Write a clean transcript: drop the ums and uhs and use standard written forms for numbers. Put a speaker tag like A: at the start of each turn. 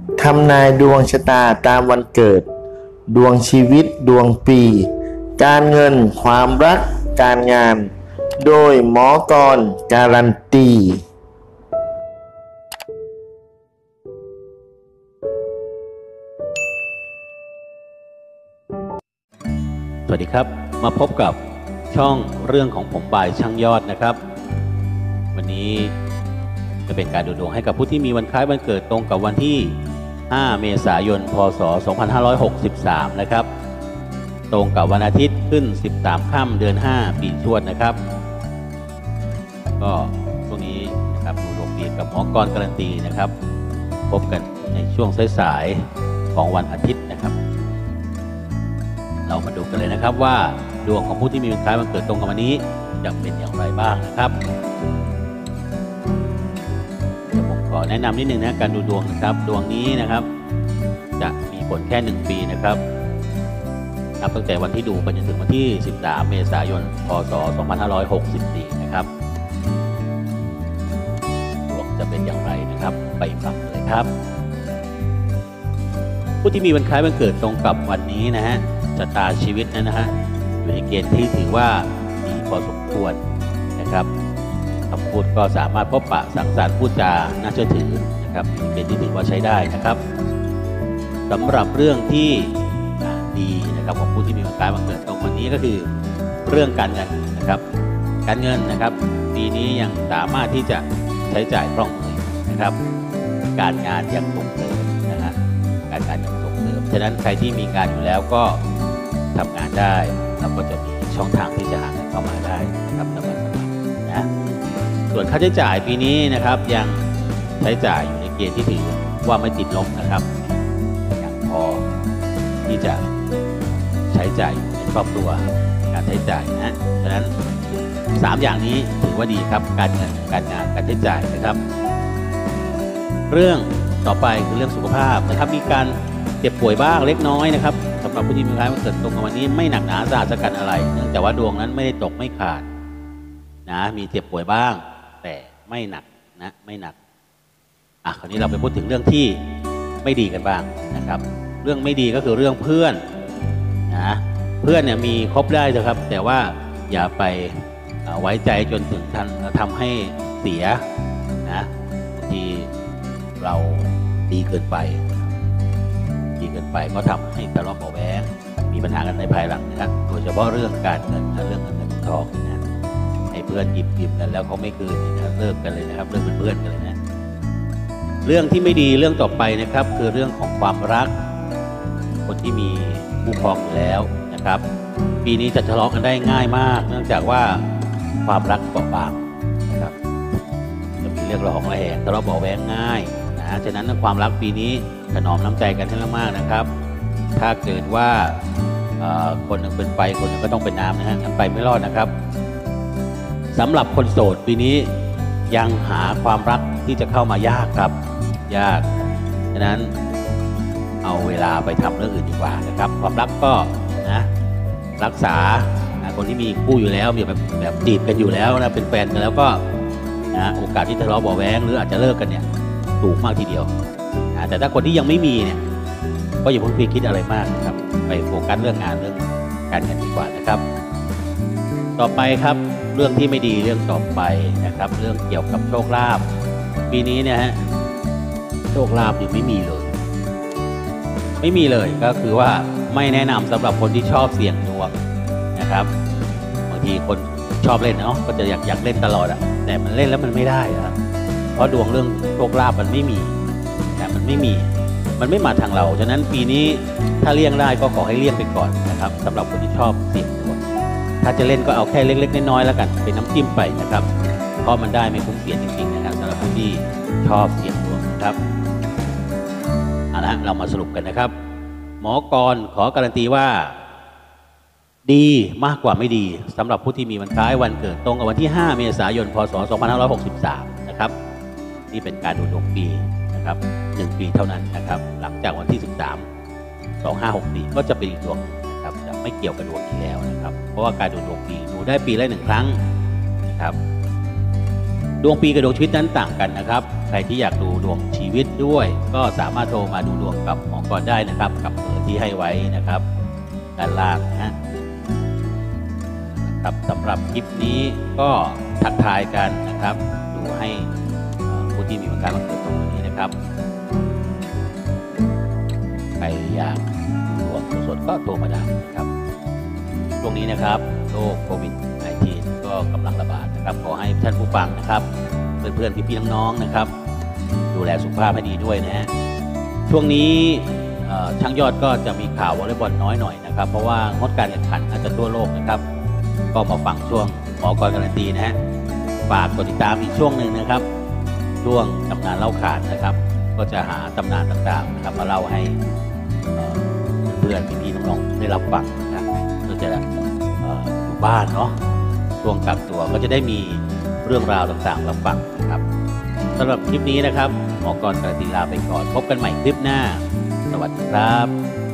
A: ทำนายดวงชะตาตามวันเกิดดวงชีวิตดวงปีการเงินความรักการงานโดยหมอกรการันตี
B: สวัสดีครับมาพบกับช่องเรื่องของผมบ่ายช่างยอดนะครับวันนี้จะเป็นการดูดวงให้กับผู้ที่มีวันคล้ายวันเกิดตรงกับวันที่5 เมษายน พ.ศ. 2563นะครับตรงกับวันอาทิตย์ขึ้น13 ค่ำเดือน 5 ปีชวดนะครับก็ช่วงนี้นะครับดูดวงดีกับหมอกรการันตีนะครับพบกันในช่วงสายๆของวันอาทิตย์นะครับเรามาดูกันเลยนะครับว่าดวงของผู้ที่มีวันคล้ายวันเกิดตรงกับวันนี้จะเป็นอย่างไรบ้างนะครับเดี๋ยวผมขอแนะนำนิดนึงนะการดูดวงนะครับดวงนี้นะครับจะมีผลแค่1 ปีนะครับนับตั้งแต่วันที่ดูไปจนถึงวันที่13 เมษายน พ.ศ. 2564นะครับดวงจะเป็นอย่างไรนะครับไปฟังเลยครับผู้ที่มีวันคล้ายวันเกิดตรงกับวันนี้นะฮะชะตาชีวิตนั้นนะฮะอยู่ในเกณฑ์ที่ถือว่าดีพอสมควรนะครับคำพูดก็สามารถพบปะสังสรรค์พูดจาน่าเชื่อถือนะครับอยู่ในเกณฑ์ที่ถือว่าใช้ได้นะครับสำหรับเรื่องที่ดีนะครับของผู้ที่มีวันคล้ายวันเกิดตรงวันนี้ก็คือเรื่องการเงินนะครับการเงินนะครับปีนี้ยังสามารถที่จะใช้จ่ายคล่องมือนะครับการงานยังส่งเสริมนะฮะการงานยังส่งเสริมฉะนั้นใครที่มีงานอยู่แล้วก็ทำงานได้แล้วก็จะมีช่องทางที่จะหาเงินเข้ามาได้นะครับสบายๆนะส่วนค่าใช้จ่ายปีนี้นะครับยังใช้จ่ายอยู่ในเกณฑ์ที่ถือว่าไม่ติดลบนะครับยังพอที่จะใช้จ่ายในครอบครัวการใช้จ่ายนะฉะนั้น3 อย่างนี้ถือว่าดีครับการเงินการงานการใช้จ่ายนะครับเรื่องต่อไปคือเรื่องสุขภาพนะครับมีการเจ็บป่วยบ้างเล็กน้อยนะครับสำหรับผู้ที่มีวันคล้ายวันเกิดตรงกับวันนี้ไม่หนักหนาสาหัสกันอะไรเนื่องจากว่าดวงนั้นไม่ได้ตกไม่ขาดนะมีเจ็บป่วยบ้างแต่ไม่หนักนะไม่หนักคราวนี้เราไปพูดถึงเรื่องที่ไม่ดีกันบ้างนะครับเรื่องไม่ดีก็คือเรื่องเพื่อนนะเพื่อนเนี่ยมีครบได้นะครับแต่ว่าอย่าไปไว้ใจจนถึงทำให้เสียนะที่เราดีเกินไปก็ทำให้ทะเลาะเบาะแว้งมีปัญหากันในภายหลังนะครับโดยเฉพาะเรื่องการเงินและเรื่องเงินทองนะให้เพื่อนหยิบกันแล้วเขาไม่คืนนะเลิกกันเลยนะครับเลิกเป็นเพื่อนกันเลยนะเรื่องที่ไม่ดีเรื่องต่อไปนะครับคือเรื่องของความรักคนที่มีคู่ครองอยู่แล้วนะครับปีนี้จะทะเลาะกันได้ง่ายมากเนื่องจากว่าความรักเบาบางนะครับจะมีเรื่องระหองระแหงทะเลาะเบาแว้งง่ายนะฉะนั้นความรักปีนี้ถนอมน้ำใจกันให้มากๆนะครับถ้าเกิดว่าคนหนึ่งเป็นไฟคนหนึ่งก็ต้องเป็นน้ำนะฮะงั้นไปไม่รอดนะครับสำหรับคนโสดปีนี้ยังหาความรักที่จะเข้ามายากครับยากฉะนั้นเอาเวลาไปทำเรื่องอื่นดีกว่านะครับความรักก็นะรักษาคนที่มีคู่อยู่แล้วมีแบบจีบกันอยู่แล้วนะเป็นแฟนกันแล้วก็นะโอกาสที่ทะเลาะเบาแว้งหรืออาจจะเลิกกันเนี่ยสูงมากทีเดียวแต่ถ้าคนที่ยังไม่มีเนี่ยก็อย่าเพิ่งไปคิดอะไรมากนะครับไปโฟกัสเรื่องงานเรื่องการเงินดีกว่านะครับต่อไปครับเรื่องที่ไม่ดีเรื่องต่อไปนะครับเรื่องเกี่ยวกับโชคลาภปีนี้เนี่ยฮะโชคลาภยังไม่มีเลยก็คือว่าไม่แนะนำสำหรับคนที่ชอบเสี่ยงดวงนะครับบางทีคนชอบเล่นเนาะก็จะอยากเล่นตลอดแต่มันเล่นแล้วมันไม่ได้ครับเพราะดวงเรื่องโชคลาภมันไม่มีนะมันไม่มาทางเราฉะนั้นปีนี้ถ้าเลี่ยงได้ก็ขอให้เลี่ยงไปก่อนนะครับสำหรับคนที่ชอบเสี่ยงดวงถ้าจะเล่นก็เอาแค่เล็กๆน้อยๆแล้วกันเป็นน้ำจิ้มไปนะครับเพราะมันได้ไม่คุ้มเสียจริงๆนะครับสำหรับคนที่ชอบเสี่ยงดวงนะครับเอาละเรามาสรุปกันนะครับหมอกรขอการันตีว่าดีมากกว่าไม่ดีสำหรับผู้ที่มีวันคล้ายวันเกิดตรงกับวันที่5 เมษายน พ.ศ. 2563นะครับนี่เป็นการดูดวงปีนะครับ1 ปีเท่านั้นนะครับหลังจากวันที่13 2564ก็จะเป็นอีกดวงนะครับจะไม่เกี่ยวกับดวงนี้แล้วนะครับเพราะว่าการดูดวงปีดูได้ปีละ1 ครั้งนะครับดวงปีกับดวงชีวิตนั้นต่างกันนะครับใครที่อยากดูดวงชีวิตด้วยก็สามารถโทรมาดูดวงกับหมอกรได้นะครับกับเบอร์ที่ให้ไว้นะครับด้านล่างนะครับสำหรับคลิปนี้ก็ทักทายกันนะครับดูให้ผู้ที่มีวันคล้ายวันเกิดตรงนี้นะครับใครอยากดูดวงสดๆก็โทรมาได้นะครับช่วงนี้นะครับโรคโควิด -19 ก็กำลังระบาดนะครับขอให้ท่านผู้ฟังนะครับเพื่อนๆพี่ๆน้องๆนะครับดูแลสุขภาพให้ดีด้วยนะฮะช่วงนี้ช่างยอดก็จะมีข่าววอลเลย์บอลน้อยหน่อยนะครับเพราะว่างดการแข่งขันอาจจะทั่วโลกนะครับก็มาฟังช่วงหมอกรการันตีนะฮะฝากกดติดตามอีกช่วงหนึ่งนะครับช่วงตำนานเล่าขานนะครับก็จะหาตำนานต่างๆนะครับมาเล่าให้เพื่อนพี่ๆน้องๆได้รับฟังนะครับก็จะอยู่บ้านเนาะช่วงกักตัวก็จะได้มีเรื่องราวต่างๆรับฟังนะครับสำหรับคลิปนี้นะครับหมอกรการันตีลาไปก่อนพบกันใหม่คลิปหน้าสวัสดีครับ